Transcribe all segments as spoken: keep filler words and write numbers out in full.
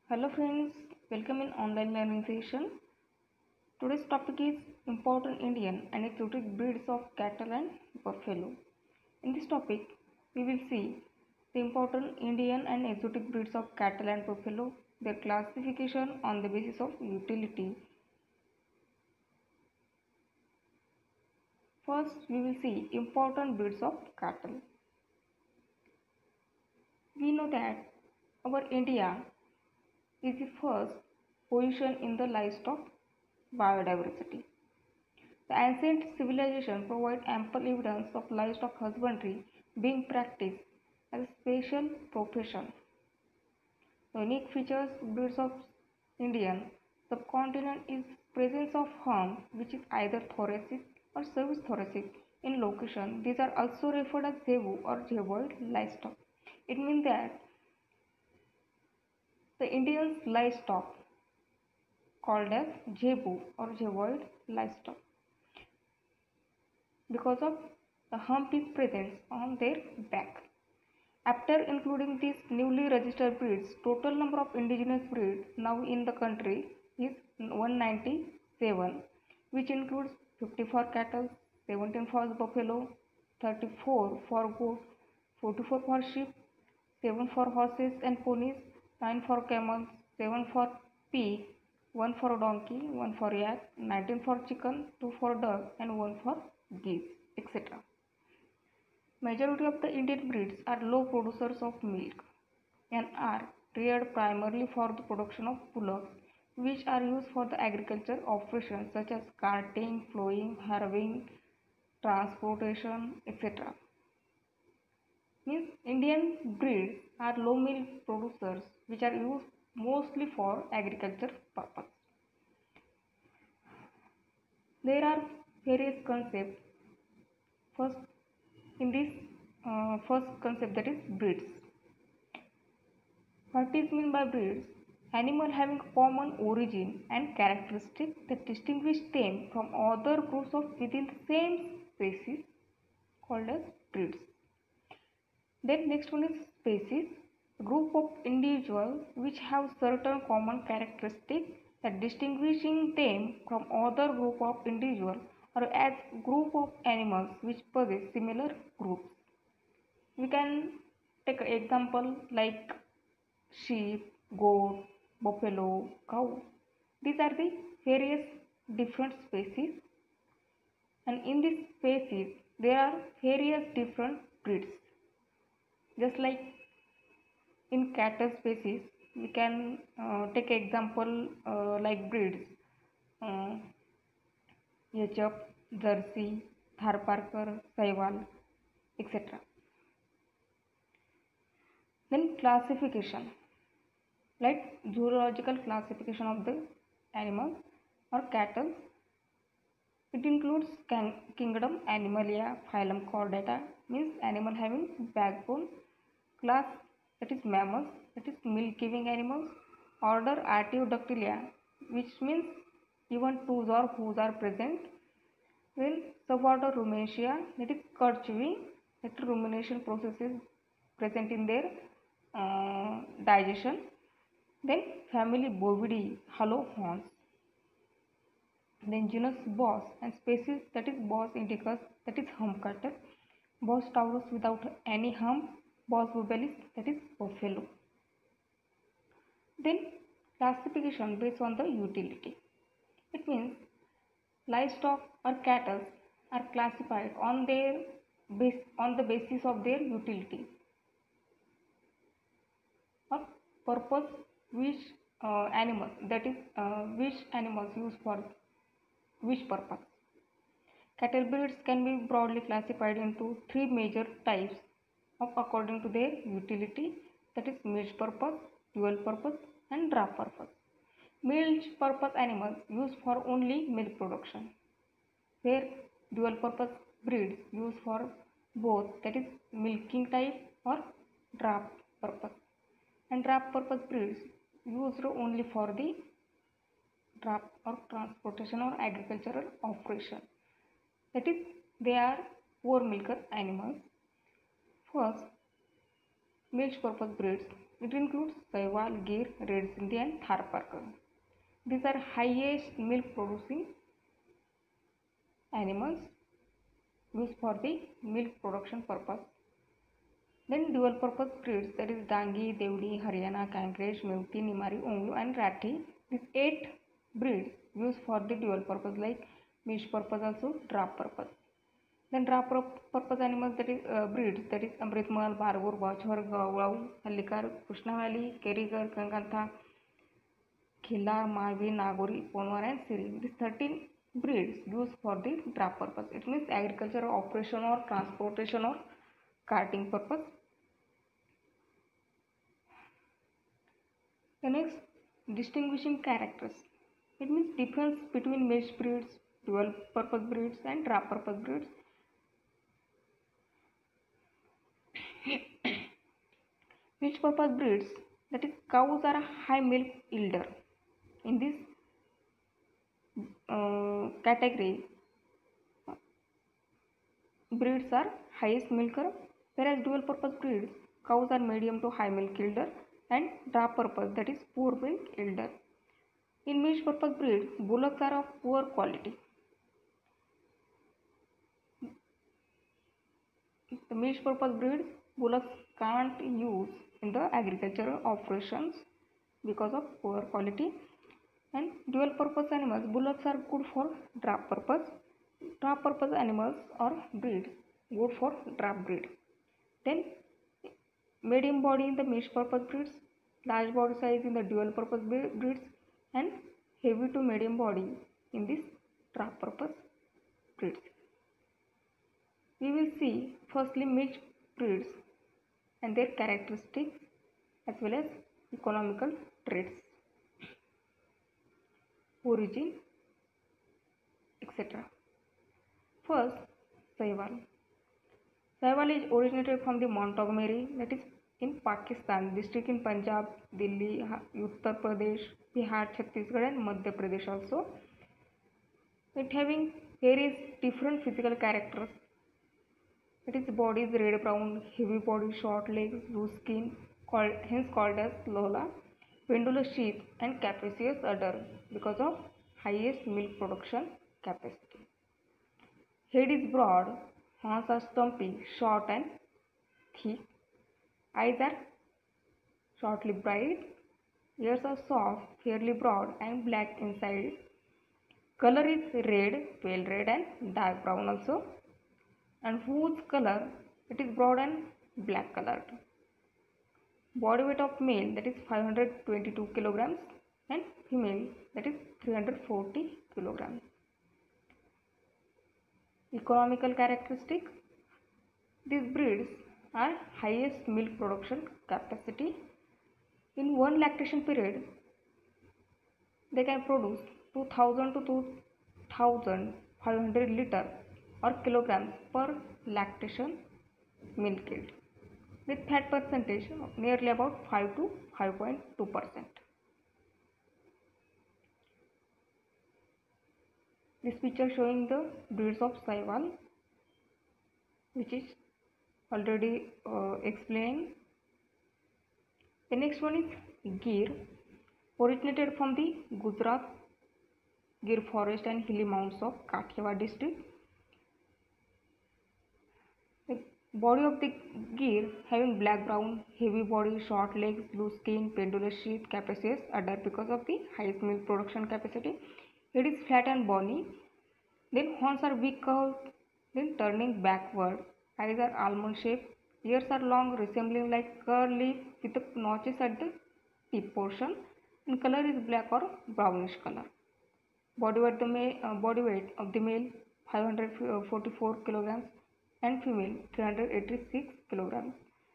Hello friends, welcome in online learning session. Today's topic is important Indian and exotic breeds of cattle and buffalo. In this topic, we will see the important Indian and exotic breeds of cattle and buffalo, their classification on the basis of utility. First, we will see important breeds of cattle. We know that our India is the first position in the livestock biodiversity. The ancient civilization provide ample evidence of livestock husbandry being practiced as a special profession. The unique features breeds of Indian subcontinent is presence of hump which is either thoracic or subthoracic in location. These are also referred as zebu or zeboid livestock. It means that the Indian livestock called as zebu or zeboid livestock because of the hump is present on their back. After including these newly registered breeds, total number of indigenous breeds now in the country is one hundred ninety-seven, which includes fifty for cattle, seventeen for buffalo, thirty-four for goat, forty-four for sheep, seven for horses and ponies, nine for camels, seven for pig, one for donkey, one for yak, nineteen for chicken, two for duck and one for geese, et cetera. Majority of the Indian breeds are low producers of milk and are reared primarily for the production of bullocks, which are used for the agriculture operations such as carting, plowing, harrowing, transportation, et cetera. Means Indian breeds are low milk producers which are used mostly for agriculture purpose. There are various concepts. First, in this uh, first concept, that is breeds. What is meant by breeds? Animal having common origin and characteristics that distinguish them from other groups of within the same species called as breeds. Then next one is species, a group of individuals which have certain common characteristics that distinguishing them from other group of individuals or as group of animals which possess similar groups. We can take an example like sheep, goat, buffalo, cow. These are the various different species, and in these species there are various different breeds. Just like in cattle species, we can uh, take example uh, like breeds. Uh, H F, Jersey, Tharparkar, Sahiwal, et cetera. Then classification, like zoological classification of the animals or cattle. It includes kingdom Animalia, phylum Chordata, means animal having backbone, class that is mammals, that is milk giving animals, order Artiodactylia, which means even toes or hooves are present. Then suborder Rumentia, that is curd chewing, that rumination process is present in their uh, digestion. Then family Bovidae, hollow horns. Then genus Bos and species, that is Bos indicus, that is hump cattle, Bos taurus without any hump, Bos bubalis, that is buffalo. Then classification based on the utility. It means livestock or cattle are classified on their base on the basis of their utility or purpose, which uh, animal that is uh, which animals used for which purpose. Cattle breeds can be broadly classified into three major types of according to their utility, that is milk purpose, dual purpose and draft purpose. Milk purpose animals used for only milk production, where dual purpose breeds used for both, that is milking type or draft purpose, and draft purpose breeds used only for the draft or transportation or agricultural operation, that is they are poor milker animals. First, milk purpose breeds It includes Sahiwal, Gir, Red Sindhi and Tharparkar. These are highest milk producing animals used for the milk production purpose. Then dual purpose breeds, that is Dangi, Devdi, Haryana, Kankresh, Meuti, Nimari, Onglu and Rathi. These eight breeds used for the dual purpose like meat purpose, also draft purpose. Then draft purpose animals, that is uh, breeds, that is Amritmal, Bargur, Bachor, Gawau, Hallikar, Krishna Valley, Kerigar, Gangantha, Khillar, Malvi, Nagori, Ponwar and Siri. These thirteen breeds used for the draft purpose. It means agricultural operation or transportation or carting purpose. The next, distinguishing characters. It means difference between mixed breeds, dual purpose breeds and draft purpose breeds. Mixed purpose breeds, that is cows are a high milk yielder. In this uh, category, breeds are highest milker, whereas dual purpose breeds, cows are medium to high milk yielder and draft purpose, that is poor milk yielder. In mixed purpose breeds, bullocks are of poor quality. The mixed purpose breeds, bullocks can't use in the agricultural operations because of poor quality. And dual purpose animals, bullocks are good for draft purpose. Draft purpose animals or breeds good for draft breed. Then medium body in the mixed purpose breeds, large body size in the dual purpose breeds and heavy to medium body in this draft purpose breeds. We will see firstly mixed breeds and their characteristics as well as economical traits, origin, et cetera. First, Sahiwal. Sahiwal is originated from the Montgomery, that is in Pakistan, district in Punjab, Delhi, Uttar Pradesh, Bihar, Chhattisgarh and Madhya Pradesh also. It having various different physical characters. It is body is red brown, heavy body, short legs, loose skin, called, hence called as Lola, pendulous sheath and capacious udder because of highest milk production capacity. Head is broad, horns are stumpy, short and thick. Eyes are shortly bright. Ears are soft, fairly broad and black inside. Color is red, pale red and dark brown also. And hooves color, it is broad and black colored. Body weight of male, that is five hundred twenty-two kilograms and female, that is three hundred forty kilograms. Economical characteristics. These breeds are highest milk production capacity. In one lactation period, they can produce two thousand to two thousand five hundred liter or kilograms per lactation milk yield, with fat percentage of nearly about five to five point two percent. This picture showing the breeds of Sahiwal, which is already uh, explained. The next one is Gir, originated from the Gujarat Gir forest and hilly mountains of Kathiawar district. The body of the Gir having black brown, heavy body, short legs, loose skin, pendulous sheath, capacious udder because of the highest milk production capacity. It is flat and bony. Then horns are big curved, then turning backward. Eyes are almond shaped. Ears are long, resembling like curly with the notches at the tip portion. And color is black or brownish color. Body weight, the male, uh, body weight of the male five hundred forty-four kilograms and female three hundred eighty-six kilograms.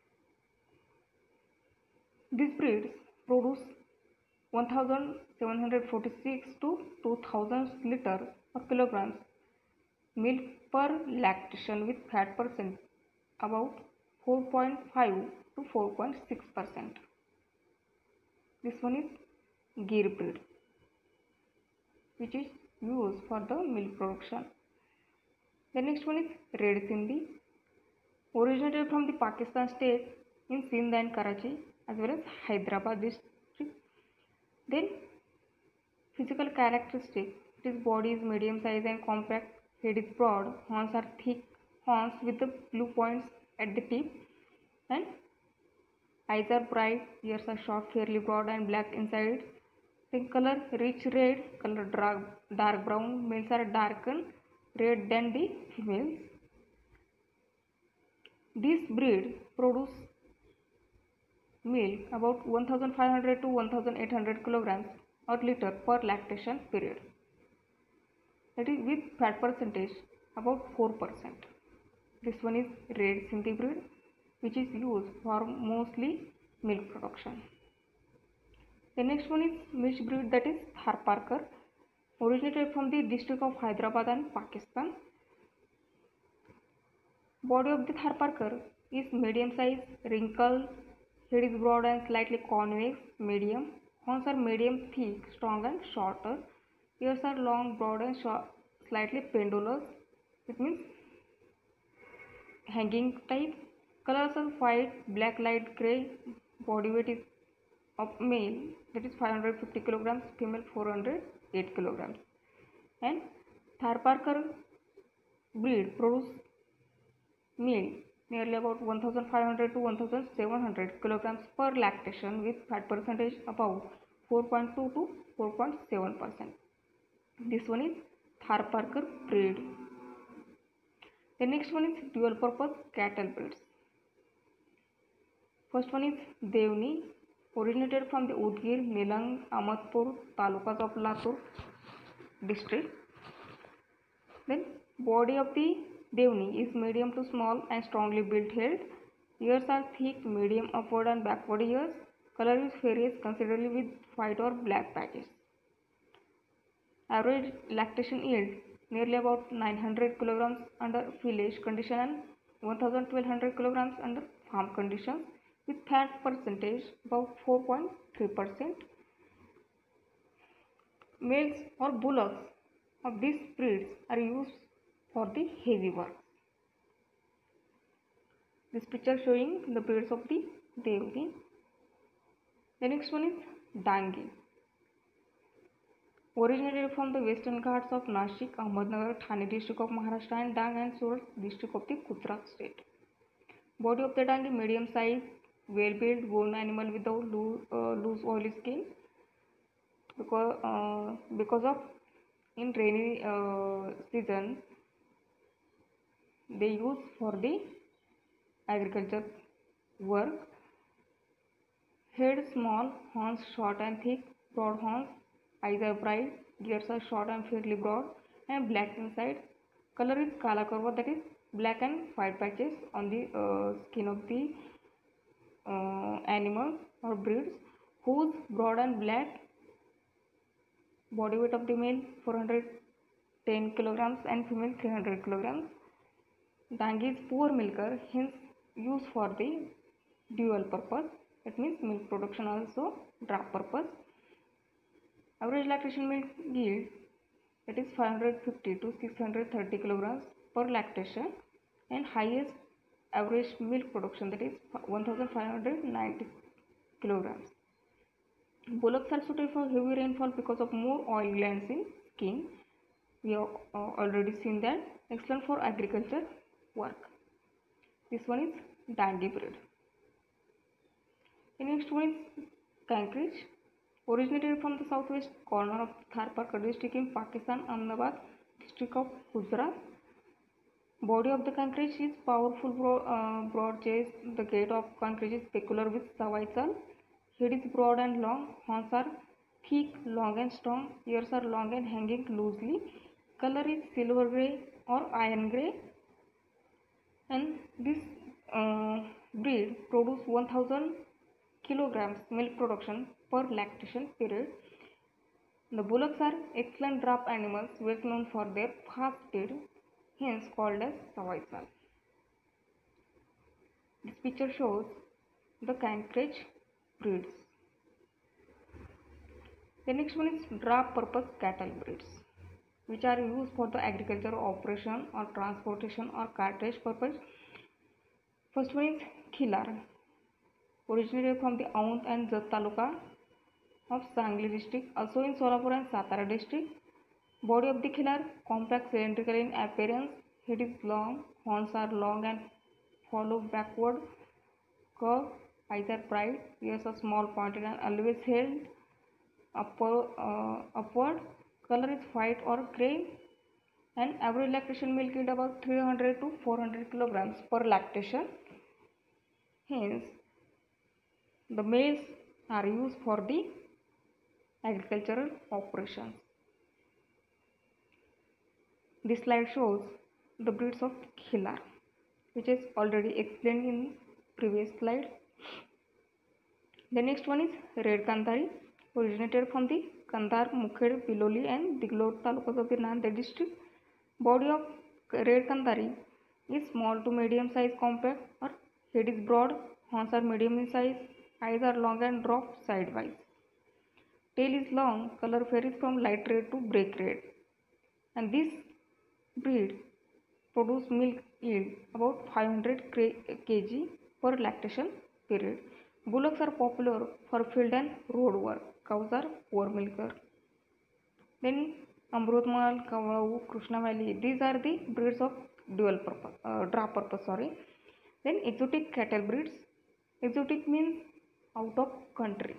These breeds produce one thousand seven hundred forty-six to two thousand liter or kilograms milk per lactation with fat percent about four point five to four point six percent. This one is Gir breed, which is used for the milk production. The next one is Red Sindhi, originated from the Pakistan state in Sindh and Karachi. as well as Hyderabad district. Then physical characteristics, its body is medium size and compact, head is broad, horns are thick horns with the blue points at the tip, and eyes are bright, ears are short, fairly broad and black inside. Then color rich red, color dark, dark brown, males are darken red than the females. This breed produce milk about one thousand five hundred to one thousand eight hundred kilograms or liter per lactation period. That is with fat percentage about four percent. This one is red Sindhi breed, which is used for mostly milk production. The next one is mixed breed, that is Tharparkar, originated from the district of Hyderabad and Pakistan. Body of the Tharparkar is medium size, wrinkled, head is broad and slightly convex, medium. Horns are medium, thick, strong and shorter. Ears are long, broad and short, slightly pendulous. It means hanging type. Colors are white, black, light grey. Body weight is of male, that is five hundred fifty kilograms, female four hundred eight kilograms. And Tharparkar breed produce milk nearly about one thousand five hundred to one thousand seven hundred kilograms per lactation with fat percentage about four point two to four point seven percent. This one is Tharparkar breed. The next one is dual purpose cattle breeds. First one is Devni, originated from the Udgir, Nilang, Amadpur talukas of Latur district. Then body of the Devni is medium to small and strongly built head. Ears are thick, medium upward and backward ears. Color is varies considerably with white or black patches. Average lactation yield nearly about nine hundred kilograms under village condition and one thousand twelve hundred kilograms under farm conditions with fat percentage about four point three percent. Males or bullocks of these breeds are used for the heavy work. This picture showing the breeds of the Devni. The next one is Dangi, originated from the western Ghats of Nashik, Ahmednagar, Thane district of Maharashtra and Dang and Surat district of the Gujarat state. Body of the Dangi medium size, well built, bone animal without loose, uh, loose oily skin. Because uh, because of in rainy uh, season they use for the agriculture work. Head small, horns short and thick, broad horns, eyes are bright, ears are short and fairly broad and black inside. Color is kala karwa, that is black and white patches on the uh, skin of the uh, animals or breeds. Hooves broad and black. Body weight of the male four hundred ten kilograms and female three hundred kilograms. Dangi is poor milker, hence used for the dual purpose. It means milk production also drop purpose. Average lactation milk yield, that is five hundred fifty to six hundred thirty kilograms per lactation, and highest average milk production, that is one thousand five hundred ninety kilograms. Bullocks are suited for heavy rainfall because of more oil glands in skin. We have uh, already seen that. Excellent for agriculture work. This one is Dangi breed. The next one is Kankrej, originated from the southwest corner of Tharparkar district in Pakistan, Ahmedabad district of Gujarat. Body of the Kankrej is powerful, broad, uh, broad chest. The gait of Kankrej is peculiar with savai chal. Head is broad and long. Horns are thick, long and strong. Ears are long and hanging loosely. Color is silver grey or iron grey. And this uh, breed produce one thousand kilograms milk production per lactation period. The bullocks are excellent draft animals, well known for their fast speed, hence called as savai chal. This picture shows the Kankrej breeds. The next one is draft purpose cattle breeds, which are used for the agricultural operation or transportation or cartage purpose. First one is Khilar, originated from the Aund and Jat Taluka of Sangli district, also in Solapur and Satara district. Body of the killer, compact cylindrical in appearance, head is long, horns are long and follow backward, curve, eyes are bright, ears are small pointed and always held upper, uh, upward, color is white or grey, and average lactation milk yield about three hundred to four hundred kilograms per lactation. Hence, the males are used for the agricultural operations. This slide shows the breeds of Khillar, which is already explained in previous slide. The next one is Red Kandhari, originated from the Kandhar, Mukhed, Biloli and Diglot talukas of the Nanded district. Body of Red Kandhari is small to medium size compact, or head is broad, horns are medium in size, eyes are long and drop sidewise. Tail is long, color varies from light red to break red. And this breed produce milk yield about five hundred kilograms per lactation period. Bullocks are popular for field and road work. Cows are poor milker. Then Amrutmal, Kavau, Krishna Valley. These are the breeds of dual purpose, uh, draw purpose. Sorry. Then exotic cattle breeds. Exotic means out of country.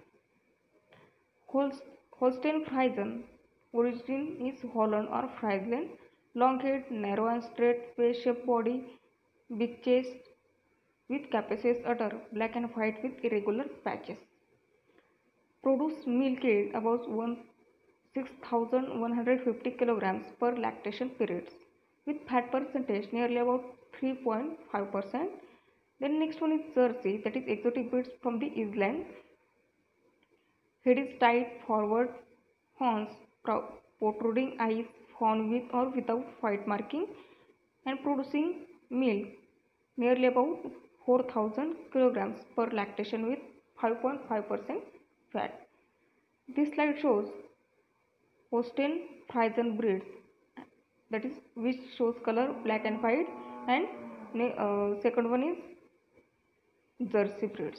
Holstein Friesian, origin is Holland or Friesland. Long head, narrow and straight face-shaped body, big chest with capacious udder, black and white with irregular patches. Produce milk yield about six thousand one hundred fifty kilograms per lactation periods, with fat percentage nearly about three point five percent. Then next one is Jersey, that is exotic breeds from the Island. Head is tight forward, horns, protruding eyes, fawn with or without white marking, and producing milk nearly about four thousand kilograms per lactation with five point five percent fat. This slide shows Holstein Friesian breeds, that is which shows color black and white, and uh, second one is Jersey breeds.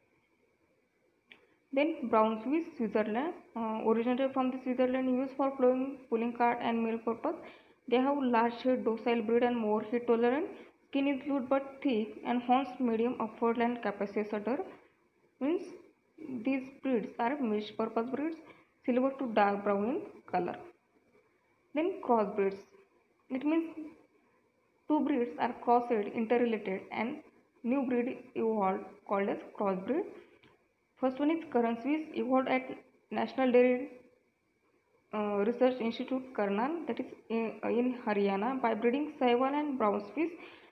Then Brown Swiss, Switzerland, uh, originated from the Switzerland, used for plowing, pulling cart and milk purpose. They have large head, docile breed and more heat tolerant. Skin is loose but thick and horns medium upward and capacious udder. Means these breeds are mixed purpose breeds, silver to dark brown in color. Then cross breeds. It means two breeds are crossed, interrelated, and new breed evolved called as crossbreed. First one is Curran Swiss, evolved at National Dairy uh, Research Institute, Karnal, that is in, uh, in Haryana, by breeding Sahiwal and Brown Swiss.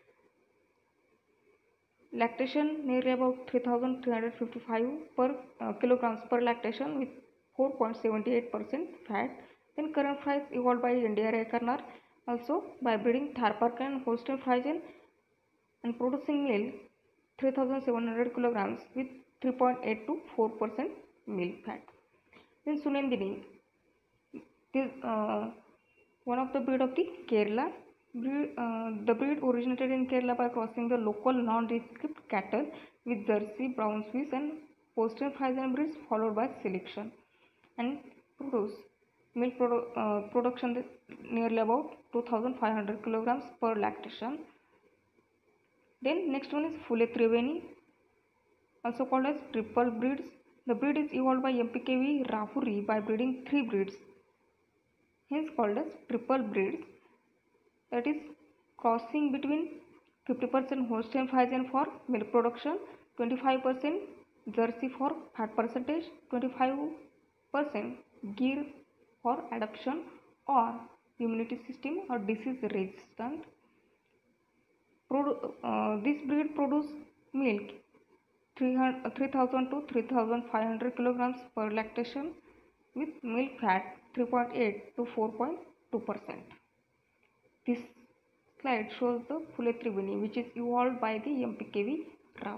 Lactation nearly about three thousand three hundred fifty-five per uh, kilograms per lactation with four point seven eight percent fat. Then Curran Fries, evolved by India Karnal, also by breeding Tharpark and Holstein Friesian, and producing milk three thousand seven hundred kilograms with three point eight to four percent milk fat. Then Sunendini, this uh, one of the breed of the Kerala. Breed, uh, the breed originated in Kerala by crossing the local non-descript cattle with Jersey, Brown Swiss and Holstein Friesian breeds, followed by selection, and produce milk produ uh, production nearly about two thousand five hundred kilograms per lactation. Then next one is Fule Triveni, also called as triple breeds. The breed is evolved by M P K V Rahuri by breeding three breeds, hence called as triple breeds. That is crossing between fifty percent Holstein Friesian for milk production, twenty-five percent Jersey for fat percentage, twenty-five percent Gir for adoption or immunity system or disease resistant. Produ uh, this breed produce milk three thousand to three thousand five hundred kilograms per lactation with milk fat three point eight to four point two percent. This slide shows the Fule Triveni, which is evolved by the M P K V Rao.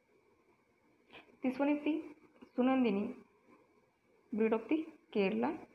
This one is the Sunandini, breed of the Kerala.